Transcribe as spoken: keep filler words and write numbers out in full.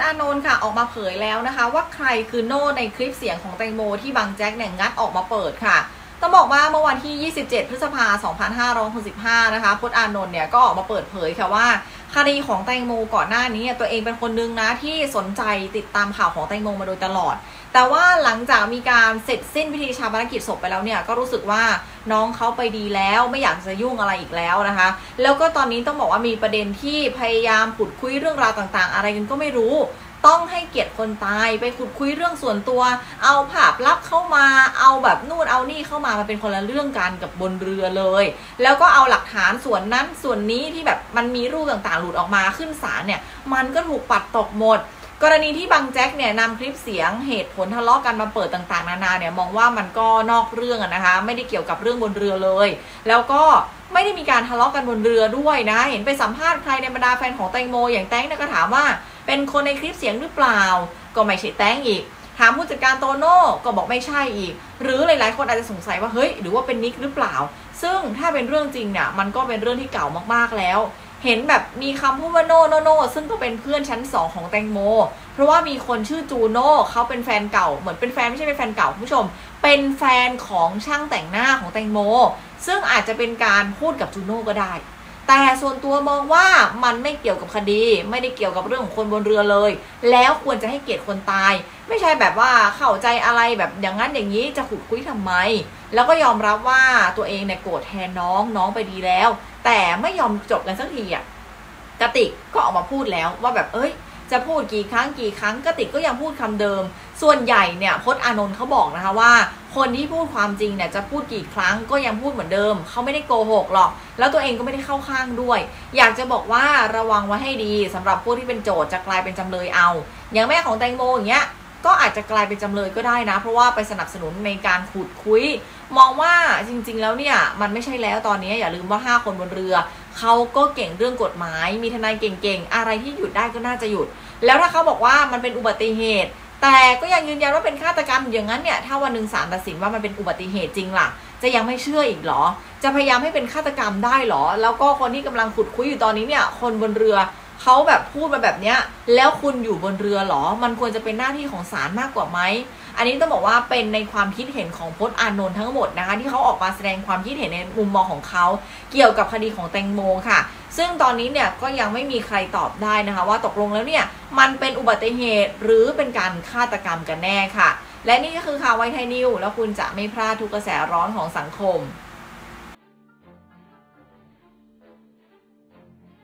อานนท์ค่ะออกมาเผยแล้วนะคะว่าใครคือโน่ในคลิปเสียงของแตงโมที่บางแจ็คเนี่ยงัดออกมาเปิดค่ะต้องบอกว่าเมื่อวันที่ยี่สิบเจ็ดพฤษภาคมสองพันห้าร้อยหกสิบห้านะคะพจน์อานนท์เนี่ยก็ออกมาเปิดเผยค่ะว่าคดีของแตงโมก่อนหน้านี้ตัวเองเป็นคนนึงนะที่สนใจติดตามข่าวของแตงโมมาโดยตลอดแต่ว่าหลังจากมีการเสร็จสิ้นพิธีชาปนกิจศพไปแล้วเนี่ยก็รู้สึกว่าน้องเขาไปดีแล้วไม่อยากจะยุ่งอะไรอีกแล้วนะคะแล้วก็ตอนนี้ต้องบอกว่ามีประเด็นที่พยายามขุดคุยเรื่องราวต่างๆอะไรกันก็ไม่รู้ต้องให้เกียรติคนตายไปขุดคุยเรื่องส่วนตัวเอาภาพลับเข้ามาเอาแบบนู่นเอานี่เข้ามามันเป็นคนละเรื่องกันกับบนเรือเลยแล้วก็เอาหลักฐานส่วนนั้นส่วนนี้ที่แบบมันมีรูปต่างๆหลุดออกมาขึ้นศาลเนี่ยมันก็ถูกปัดตกหมดกรณีที่บางแจ็คเนี่ยนำคลิปเสียงเหตุผลทะเลาะกันมาเปิดต่างๆนานาเนี่ยมองว่ามันก็นอกเรื่องนะคะไม่ได้เกี่ยวกับเรื่องบนเรือเลยแล้วก็ไม่ได้มีการทะเลาะกันบนเรือด้วยนะเห็นไปสัมภาษณ์ใครในบรรดาแฟนของแตงโมอย่างแตงเนี่ยก็ถามว่าเป็นคนในคลิปเสียงหรือเปล่าก็ไม่ใช่แตงอีกถามผู้จัดการโตโน่ก็บอกไม่ใช่อีกหรือหลายๆคนอาจจะสงสัยว่าเฮ้ยหรือว่าเป็นนิกหรือเปล่าซึ่งถ้าเป็นเรื่องจริงเนี่ยมันก็เป็นเรื่องที่เก่ามากๆแล้วเห็นแบบมีคำพูดว่าโน่โน่โน่ซึ่งก็เป็นเพื่อนชั้นสองของแตงโมเพราะว่ามีคนชื่อจูโน่เขาเป็นแฟนเก่าเหมือนเป็นแฟนไม่ใช่เป็นแฟนเก่าคุณผู้ชมเป็นแฟนของช่างแต่งหน้าของแตงโมซึ่งอาจจะเป็นการพูดกับจูโน่ก็ได้แต่ส่วนตัวมองว่ามันไม่เกี่ยวกับคดีไม่ได้เกี่ยวกับเรื่องของคนบนเรือเลยแล้วควรจะให้เกียรติคนตายไม่ใช่แบบว่าเข้าใจอะไรแบบอย่างนั้นอย่างนี้จะขุดคุยทำไมแล้วก็ยอมรับว่าตัวเองเนี่ยโกรธแทนน้องน้องไปดีแล้วแต่ไม่ยอมจบกันสักทีอ่ะกติกก็ออกมาพูดแล้วว่าแบบเอ้ยจะพูดกี่ครั้งกี่ครั้งกติกก็ยังพูดคำเดิมส่วนใหญ่เนี่ยพจน์อานนท์เขาบอกนะคะว่าคนที่พูดความจริงเนี่ยจะพูดกี่ครั้งก็ยังพูดเหมือนเดิมเขาไม่ได้โกหกหรอกแล้วตัวเองก็ไม่ได้เข้าข้างด้วยอยากจะบอกว่าระวังไว้ให้ดีสำหรับพวกที่เป็นโจทย์จะกลายเป็นจำเลยเอาอย่างแม่ของแตงโมอย่างเงี้ยก็อาจจะกลายเป็นจำเลยก็ได้นะเพราะว่าไปสนับสนุนในการขุดคุยมองว่าจริงๆแล้วเนี่ยมันไม่ใช่แล้วตอนนี้อย่าลืมว่าห้าคนบนเรือเขาก็เก่งเรื่องกฎหมายมีทนายเก่งๆอะไรที่หยุดได้ก็น่าจะหยุดแล้วถ้าเขาบอกว่ามันเป็นอุบัติเหตุแต่ก็ยังยืนยันว่าเป็นฆาตกรรมอย่างนั้นเนี่ยถ้าวันหนึ่งศาลตัดสินว่ามันเป็นอุบัติเหตุจริงล่ะจะยังไม่เชื่ออีกหรอจะพยายามให้เป็นฆาตกรรมได้หรอแล้วก็คนที่กำลังขุดคุยอยู่ตอนนี้เนี่ยคนบนเรือเขาแบบพูดมาแบบเนี้ยแล้วคุณอยู่บนเรือหรอมันควรจะเป็นหน้าที่ของศาลมากกว่าไหมอันนี้ต้องบอกว่าเป็นในความคิดเห็นของพจน์อานนท์ทั้งหมดนะคะที่เขาออกมาแสดงความคิดเห็นในมุมมองของเขาเกี่ยวกับคดีของแตงโมค่ะซึ่งตอนนี้เนี่ยก็ยังไม่มีใครตอบได้นะคะว่าตกลงแล้วเนี่ยมันเป็นอุบัติเหตุหรือเป็นการฆาตกรรมกันแน่ค่ะและนี่ก็คือข่าวไวท์ไทยนิวแล้วคุณจะไม่พลาดทุกกระแสร้อนของสังคม